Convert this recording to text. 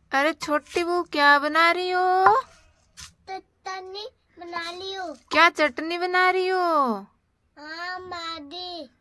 अरे छोटी बहू क्या बना रही हो? चटनी बना ली हो। क्या चटनी बना रही हो? हाँ मादी।